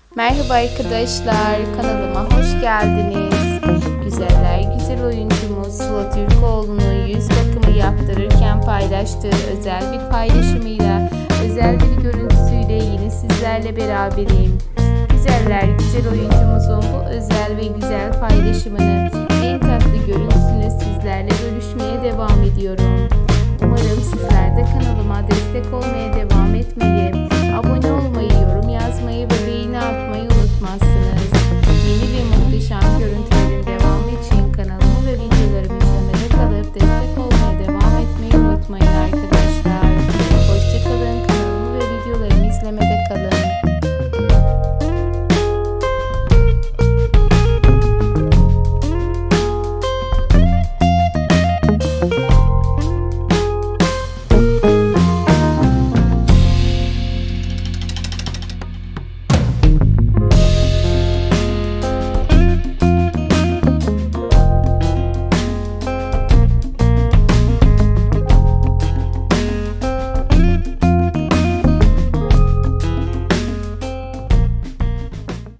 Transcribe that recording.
Merhaba arkadaşlar, kanalıma hoş geldiniz. Güzeller güzel oyuncumuz Sıla Türkoğlu'nun yüz bakımı yaptırırken paylaştığı özel bir paylaşımıyla, özel bir görüntüsüyle yine sizlerle beraberim. Güzeller güzel oyuncumuzun bu özel ve güzel paylaşımını, en tatlı görüntüsünü sizlerle bölüşmeye devam ediyorum. Umarım sizler de kanalıma destek olmaya devam etmeyi, abone